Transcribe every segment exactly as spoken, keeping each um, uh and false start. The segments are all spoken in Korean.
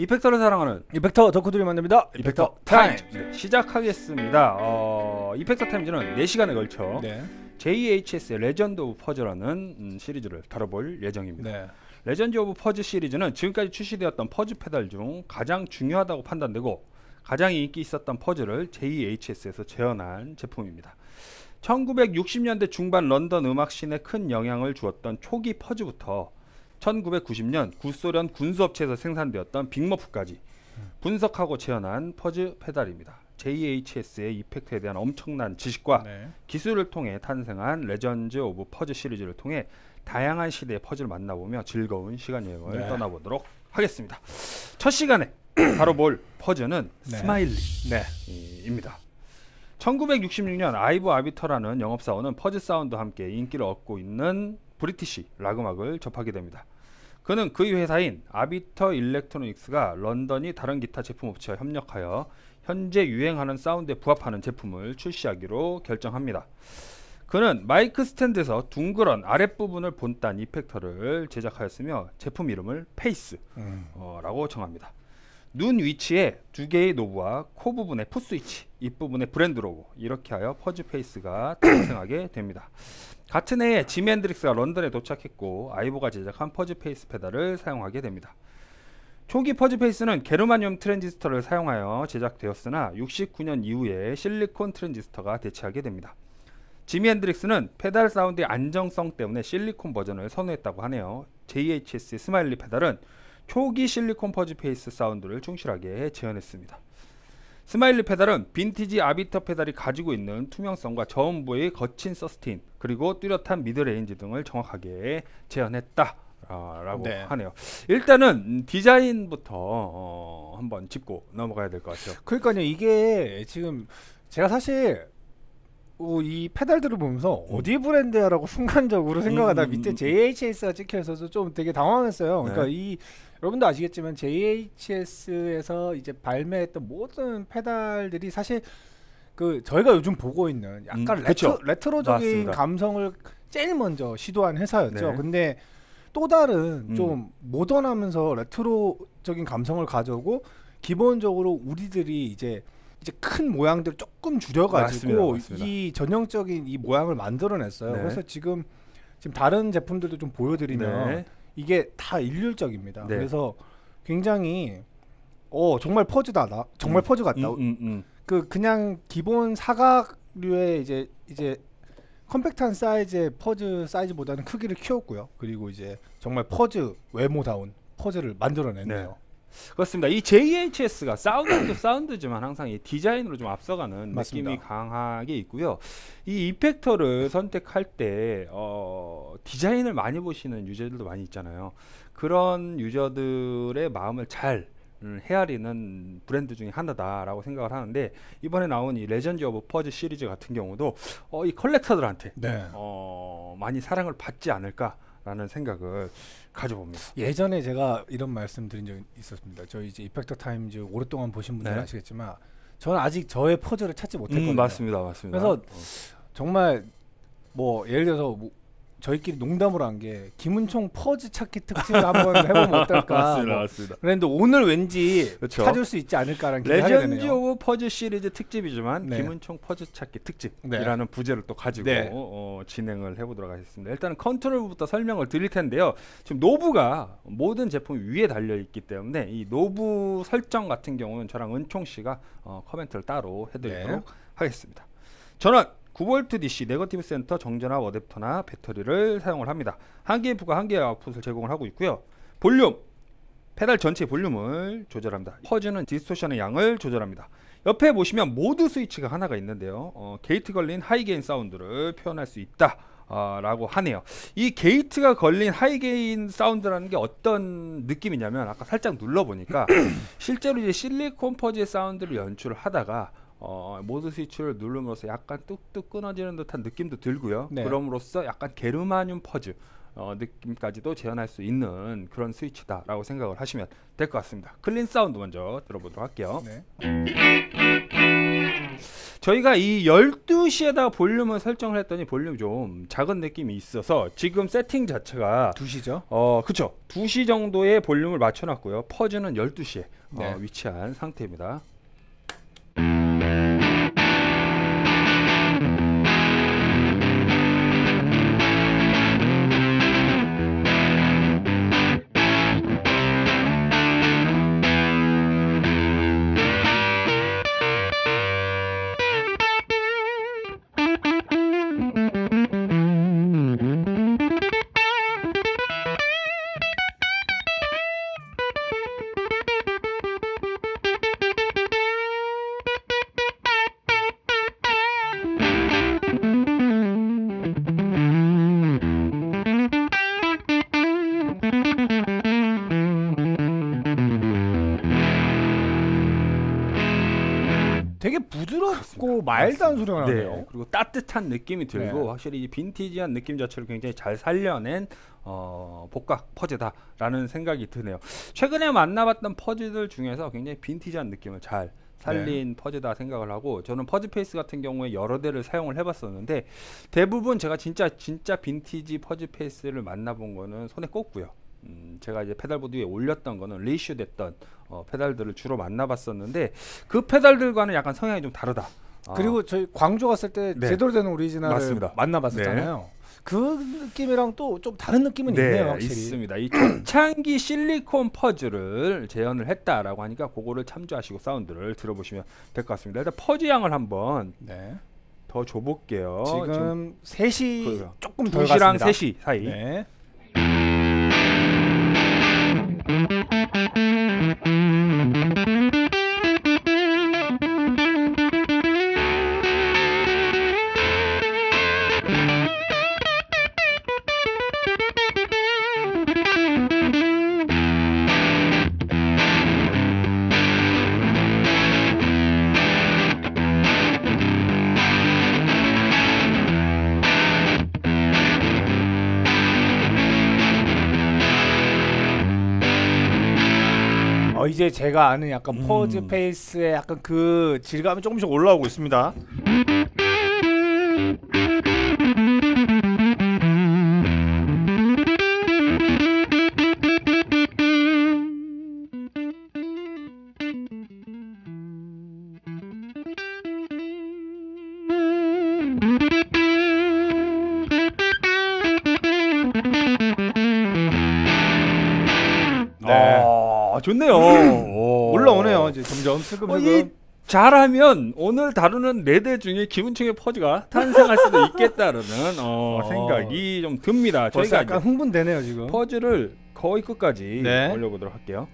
이펙터를 사랑하는 이펙터 덕후들이 만듭니다. 이펙터, 이펙터 타임! 타임. 네, 시작하겠습니다. 어, 이펙터 타임즈는 네 시간에 걸쳐 네. 제이에이치에스의 레전드 오브 퍼즈라는 음, 시리즈를 다뤄볼 예정입니다. 네. 레전드 오브 퍼즈 시리즈는 지금까지 출시되었던 퍼즈 페달 중 가장 중요하다고 판단되고 가장 인기 있었던 퍼즐을 제이에이치에스에서 재현한 제품입니다. 천구백육십 년대 중반 런던 음악씬에 큰 영향을 주었던 초기 퍼즈부터 천구백구십 년 구소련 군수업체에서 생산되었던 빅머프까지 분석하고 재현한 퍼즈 페달입니다. 제이에이치에스의 이펙트에 대한 엄청난 지식과 네. 기술을 통해 탄생한 레전드 오브 퍼즈 시리즈를 통해 다양한 시대의 퍼즐을 만나보며 즐거운 시간 여행을 네. 떠나보도록 하겠습니다. 첫 시간에 바로 볼 퍼즐은 네. 스마일리입니다. 천구백육십육 년 아이브 아비터라는 영업사원은 퍼즐 사운드와 함께 인기를 얻고 있는 브리티시 락 음악을 접하게 됩니다. 그는 그의 회사인 아비터 일렉트로닉스가 런던이 다른 기타 제품 업체와 협력하여 현재 유행하는 사운드에 부합하는 제품을 출시하기로 결정합니다. 그는 마이크 스탠드에서 둥그런 아랫부분을 본딴 이펙터를 제작하였으며 제품 이름을 페이스 음. 어, 라고 정합니다. 눈 위치에 두 개의 노브와 코 부분에 풋스위치, 입 부분에 브랜드 로고, 이렇게 하여 퍼즈 페이스가 탄생하게 됩니다. 같은 해에 지미 핸드릭스가 런던에 도착했고 아이보가 제작한 퍼즈 페이스 페달을 사용하게 됩니다. 초기 퍼즈 페이스는 게르마늄 트랜지스터를 사용하여 제작되었으나 육십구 년 이후에 실리콘 트랜지스터가 대체하게 됩니다. 지미 핸드릭스는 페달 사운드의 안정성 때문에 실리콘 버전을 선호했다고 하네요. 제이에이치에스의 스마일리 페달은 초기 실리콘 퍼즈 페이스 사운드를 충실하게 재현했습니다. 스마일리 페달은 빈티지 아비터 페달이 가지고 있는 투명성과 저음부의 거친 서스테인 그리고 뚜렷한 미드레인지 등을 정확하게 재현했다 아, 라고 네. 하네요. 일단은 디자인부터 어, 한번 짚고 넘어가야 될 것 같아요. 그러니까요, 이게 지금 제가 사실 어, 이 페달들을 보면서 음. 어디 브랜드야라고 순간적으로 생각하다 음, 음, 밑에 음. 제이에이치에스가 찍혀 있어서 좀 되게 당황했어요. 그러니까 네. 이 여러분도 아시겠지만 제이에이치에스에서 이제 발매했던 모든 페달들이 사실 그 저희가 요즘 보고 있는 약간 음, 레트, 그쵸. 레트로적인 맞습니다. 감성을 제일 먼저 시도한 회사였죠. 네. 근데 또 다른 음. 좀 모던하면서 레트로적인 감성을 가져오고 기본적으로 우리들이 이제 이제 큰 모양들 조금 줄여가지고 맞습니다, 맞습니다. 이 전형적인 이 모양을 만들어냈어요. 네. 그래서 지금 지금 다른 제품들도 좀 보여드리면 네. 이게 다 일률적입니다. 네. 그래서 굉장히 어 정말 퍼즈다, 나 정말 음. 퍼즈 같다. 음, 음, 음. 그 그냥 기본 사각류의 이제 이제 컴팩트한 사이즈의 퍼즈 사이즈보다는 크기를 키웠고요. 그리고 이제 정말 퍼즈 외모다운 퍼즈를 만들어냈네요. 그렇습니다. 이 제이에이치에스가 사운드도 사운드지만 항상 이 디자인으로 좀 앞서가는 맞습니다. 느낌이 강하게 있고요. 이 이펙터를 선택할 때 어, 디자인을 많이 보시는 유저들도 많이 있잖아요. 그런 유저들의 마음을 잘 음, 헤아리는 브랜드 중에 하나다라고 생각을 하는데 이번에 나온 이 레전드 오브 퍼즈 시리즈 같은 경우도 어, 이 컬렉터들한테 네. 어, 많이 사랑을 받지 않을까라는 생각을 가져봅니다. 예전에 제가 이런 말씀 드린 적이 있었습니다. 저희 이제 이펙터 타임즈 오랫동안 보신 분들은 네. 아시겠지만 저는 아직 저의 퍼즐을 찾지 못했거든요. 음, 맞습니다, 맞습니다. 그래서 어. 정말 뭐 예를 들어서 뭐 저희끼리 농담으로 한 게 김은총 퍼즈 찾기 특집을 한번 해보면 어떨까. 맞습니다, 뭐 맞습니다. 그런데 오늘 왠지 그쵸. 찾을 수 있지 않을까라는 기대가 레전드 되네요. 오브 퍼즈 시리즈 특집이지만 네. 김은총 퍼즈 찾기 네. 특집이라는 부제를 또 가지고 네. 어, 진행을 해보도록 하겠습니다. 일단 컨트롤부터 설명을 드릴 텐데요. 지금 노브가 모든 제품 위에 달려 있기 때문에 이 노브 설정 같은 경우는 저랑 은총 씨가 어, 코멘트를 따로 해드리도록 네. 하겠습니다. 저는 구 볼트 디씨 네거티브 센터 정전압 어댑터나 배터리를 사용을 합니다. 한 개의 부가 한 개의 아웃풋을 제공을 하고 있고요. 볼륨, 페달 전체 볼륨을 조절합니다. 퍼즈는 디스토션의 양을 조절합니다. 옆에 보시면 모드 스위치가 하나가 있는데요. 어, 게이트 걸린 하이게인 사운드를 표현할 수 있다 어, 라고 하네요. 이 게이트가 걸린 하이게인 사운드라는 게 어떤 느낌이냐면 아까 살짝 눌러보니까 실제로 이제 실리콘 퍼즈의 사운드를 연출을 하다가 어, 모드 스위치를 누름으로써 약간 뚝뚝 끊어지는 듯한 느낌도 들고요. 네. 그럼으로써 약간 게르마늄 퍼즈 어, 느낌까지도 재현할 수 있는 그런 스위치다라고 생각을 하시면 될 것 같습니다. 클린 사운드 먼저 들어보도록 할게요. 네. 저희가 이 열두 시에다 볼륨을 설정을 했더니 볼륨이 좀 작은 느낌이 있어서 지금 세팅 자체가 두 시죠? 어 그쵸, 두 시 정도의 볼륨을 맞춰놨고요. 퍼즈는 열두 시에 네. 어, 위치한 상태입니다. 되게 부드럽고 마일드한 소리가 나네요. 네, 그리고 따뜻한 느낌이 들고 네. 확실히 이 빈티지한 느낌 자체를 굉장히 잘 살려낸 어, 복각 퍼즈다라는 생각이 드네요. 최근에 만나봤던 퍼즈들 중에서 굉장히 빈티지한 느낌을 잘 살린 네. 퍼즈다 생각을 하고, 저는 퍼즈 페이스 같은 경우에 여러 대를 사용을 해봤었는데 대부분 제가 진짜 진짜 빈티지 퍼즈 페이스를 만나본 거는 손에 꼽고요. 음, 제가 이제 페달보드 위에 올렸던 거는 리슈 됐던 어, 페달들을 주로 만나봤었는데 그 페달들과는 약간 성향이 좀 다르다. 그리고 저희 광주 갔을 때 네. 제대로 된 오리지널을 맞습니다. 만나봤었잖아요. 네. 그 느낌이랑 또 좀 다른 느낌은 네, 있네요, 확실히. 있습니다. 이 초창기 실리콘 퍼즈를 재현을 했다라고 하니까 그거를 참조하시고 사운드를 들어보시면 될 것 같습니다. 일단 퍼즈 양을 한번 네. 더 줘볼게요. 지금 세 시 그, 조금 덜 두 시랑 갔습니다. 세 시 사이. 네. 어, 이제 제가 아는 약간 음. 퍼즈 페이스의 약간 그 질감이 조금씩 올라오고 있습니다. 네. 아, 좋네요. 오. 올라오네요. 이제 점점 슬금슬금. 어, 이 잘하면 오늘 다루는 네 대 중에 기분층의 퍼즈가 탄생할 수도 있겠다라는 어, 어. 생각이 좀 듭니다. 벌써 저희가 약간 흥분되네요 지금. 퍼즈를 거의 끝까지 네. 올려보도록 할게요.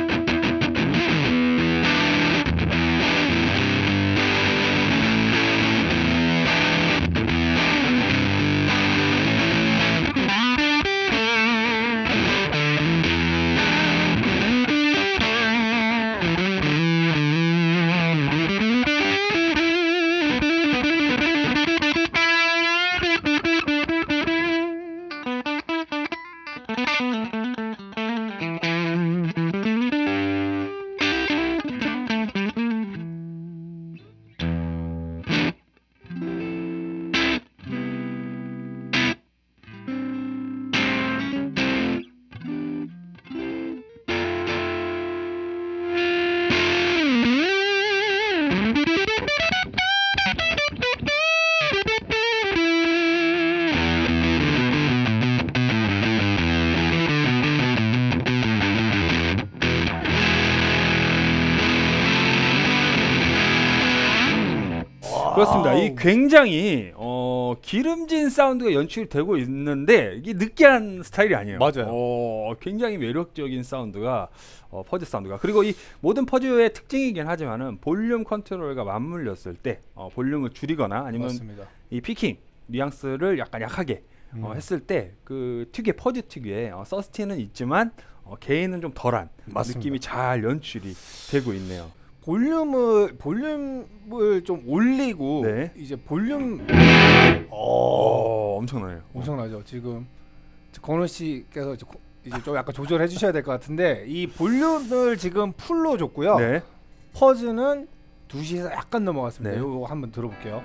그렇습니다. 이 굉장히 어, 기름진 사운드가 연출이 되고 있는데 이게 느끼한 스타일이 아니에요. 맞아요. 어, 굉장히 매력적인 사운드가 어, 퍼즈 사운드가. 그리고 이 모든 퍼즈의 특징이긴 하지만은 볼륨 컨트롤과 맞물렸을 때 어, 볼륨을 줄이거나 아니면 맞습니다. 이 피킹 뉘앙스를 약간 약하게 음. 어, 했을 때 그 특유의 퍼즈 특유의 어, 서스틴은 있지만 어, 게인은 좀 덜한 맞습니다. 느낌이 잘 연출이 되고 있네요. 볼륨을 볼륨을 좀 올리고 네. 이제 볼륨 어, 엄청나네요. 엄청나죠. 지금 건우 씨께서 이제, 고- 이제 좀 약간 조절해 주셔야 될 것 같은데 이 볼륨을 지금 풀로 줬고요. 네. 퍼즈는 두 시에서 약간 넘어갔습니다. 네. 이거 한번 들어볼게요.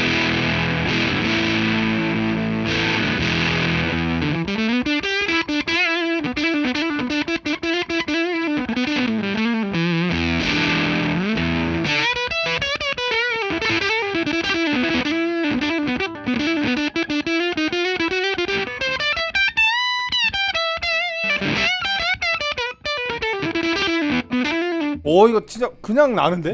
오 이거 진짜 그냥 나는데?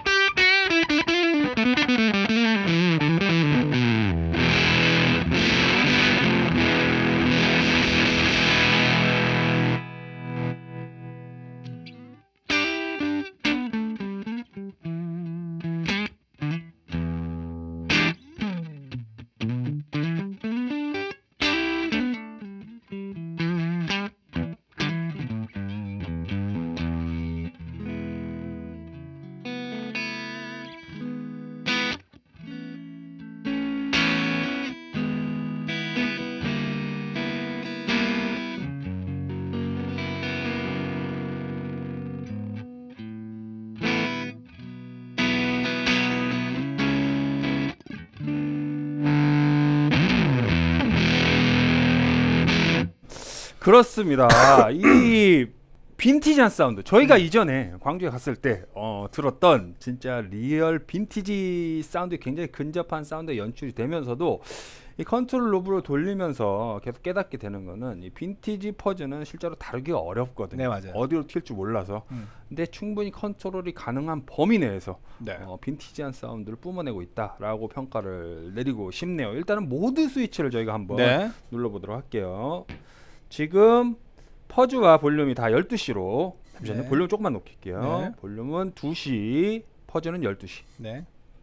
그렇습니다. 이 빈티지한 사운드 저희가 음. 이전에 광주에 갔을 때 어, 들었던 진짜 리얼 빈티지 사운드 굉장히 근접한 사운드 연출이 되면서도 이 컨트롤 로브로 돌리면서 계속 깨닫게 되는 거는 이 빈티지 퍼즈는 실제로 다루기가 어렵거든요. 네, 맞아요. 어디로 튈 줄 몰라서. 음. 근데 충분히 컨트롤이 가능한 범위 내에서 네. 어, 빈티지한 사운드를 뿜어내고 있다라고 평가를 내리고 싶네요. 일단은 모드 스위치를 저희가 한번 네. 눌러보도록 할게요. 지금 퍼즈와 볼륨이 다 열두 시로 잠시만요. 네. 볼륨 조금만 높일게요. 네. 볼륨은 두 시, 퍼즈는 열두 시. 네.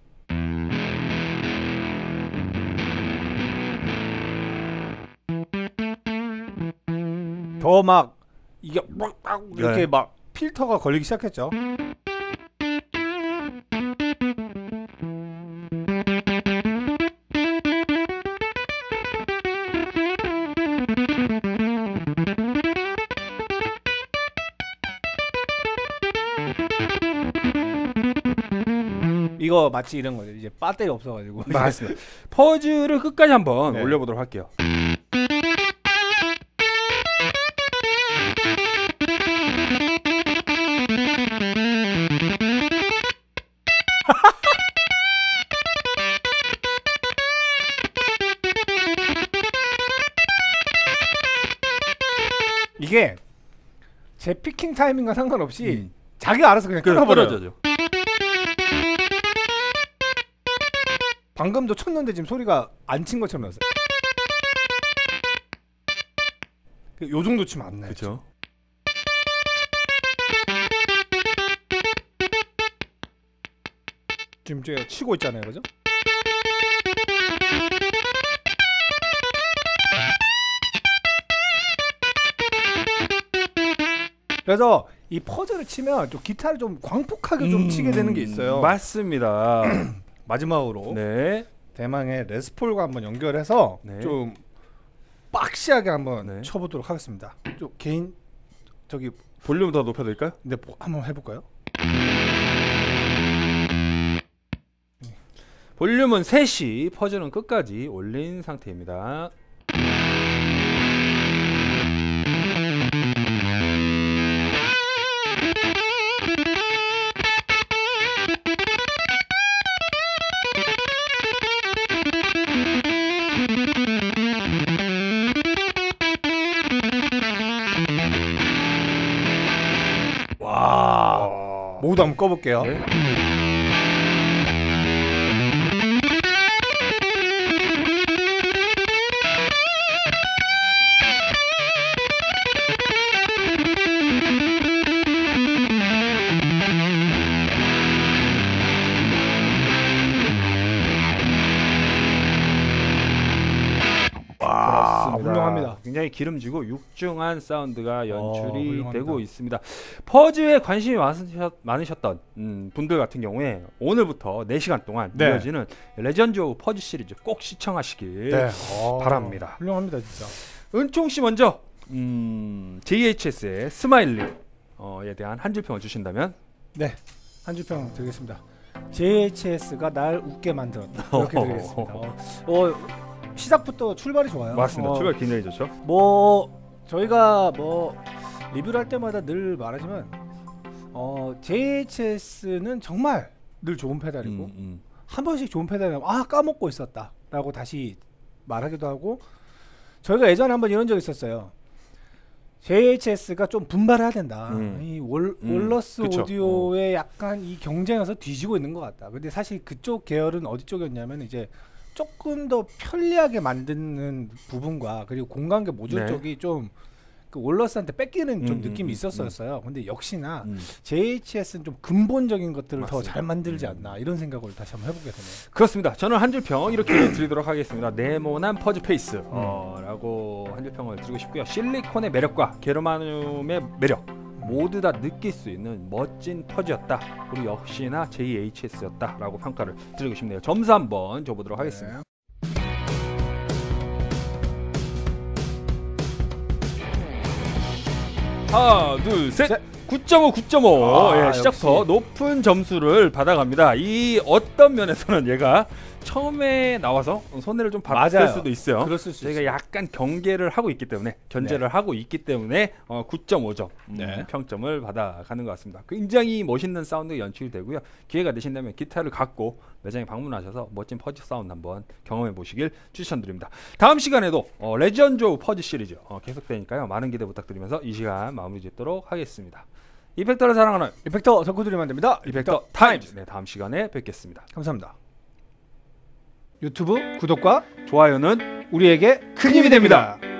더 막 이게 막 이렇게 네. 막 필터가 걸리기 시작했죠. 이거 마치 이런 거죠. 이제 배터리 없어가지고. 맞습니다. 퍼즈를 끝까지 한번 네. 올려보도록 할게요. 이게 제 피킹 타이밍과 상관없이 음. 자기가 알아서 그냥 끊어버려요. 방금도 쳤는데 지금 소리가 안 친 것처럼 났어요. 요 정도 치면 안 나요. 그렇죠. 지금 제가 치고 있잖아요, 그죠? 그래서 이 퍼즐을 치면 좀 기타를 좀 광폭하게 좀 음, 치게 되는 게 있어요. 맞습니다. 마지막으로 네. 대망의 레스폴과 한번 연결해서 네. 좀 빡시하게 한번 네. 쳐보도록 하겠습니다. 좀 개인 저기 볼륨 더 높여드릴까요? 네, 한번 해볼까요? 볼륨은 세 시, 퍼즐은 끝까지 올린 상태입니다. 와, 모두 한번 꺼볼게요. 네. 훌륭합니다. 굉장히 기름지고 육중한 사운드가 연출이 어, 되고 있습니다. 퍼즈에 관심이 많으셨, 많으셨던 음, 분들 같은 경우에 오늘부터 네 시간 동안 네. 이어지는 레전드 오브 퍼즈 시리즈 꼭 시청하시길 네. 바랍니다. 훌륭합니다, 진짜. 은총 씨 먼저 음, 제이에이치에스의 스마일리에 대한 한 줄평을 주신다면? 네, 한 줄평 드리겠습니다. 제이에이치에스가 날 웃게 만들었다. 이렇게 드리겠습니다. 어, 어, 시작부터 출발이 좋아요. 맞습니다. 어, 출발 굉장히 좋죠. 뭐 저희가 뭐 리뷰를 할 때마다 늘 말하지만 어, 제이에이치에스는 정말 늘 좋은 페달이고 음, 음. 한 번씩 좋은 페달이면 아 까먹고 있었다라고 다시 말하기도 하고 저희가 예전에 한번 이런 적 있었어요. 제이에이치에스가 좀 분발해야 된다. 음. 이 월, 음, 월러스 그쵸. 오디오의 약간 이 경쟁에서 뒤지고 있는 것 같다. 근데 사실 그쪽 계열은 어디 쪽이었냐면 이제 조금 더 편리하게 만드는 부분과 그리고 공간계 모듈 네. 쪽이 좀 그 월러스한테 뺏기는 좀 음, 느낌이 음, 있었어요. 근데 역시나 음. 제이에이치에스는 좀 근본적인 것들을 더 맞습니다. 잘 만들지 음. 않나 이런 생각을 다시 한번 해보게 되네요. 그렇습니다. 저는 한 줄 평 이렇게 드리도록 하겠습니다. 네모난 퍼즈 페이스 어, 라고 한 줄 평을 드리고 싶고요. 실리콘의 매력과 게르마늄의 매력 모두 다 느낄 수 있는 멋진 퍼즈였다. 그리고 역시나 제이에이치에스였다 라고 평가를 드리고 싶네요. 점수 한번 줘보도록 하겠습니다. 네. 하나 둘 셋. 구 점 오 구 점 오. 아, 예, 시작부터 역시. 높은 점수를 받아갑니다. 이 어떤 면에서는 얘가 처음에 나와서 손해를 좀 봤을 맞아요. 수도 있어요. 그랬을 수 저희가 있어요. 약간 경계를 하고 있기 때문에 견제를 네. 하고 있기 때문에 어, 구 점 오 점 음, 네. 평점을 받아가는 것 같습니다. 굉장히 멋있는 사운드 연출이 되고요. 기회가 되신다면 기타를 갖고 매장에 방문하셔서 멋진 퍼즈 사운드 한번 경험해 보시길 추천드립니다. 다음 시간에도 어, 레전드 오브 퍼즈 시리즈 어, 계속되니까요. 많은 기대 부탁드리면서 이 시간 마무리 짓도록 하겠습니다. 이펙터를 사랑하는 이펙터 덕후들이만 됩니다. 이펙터 타임즈. 네, 다음 시간에 뵙겠습니다. 감사합니다. 유튜브 구독과 좋아요는 우리에게 큰 힘이 됩니다.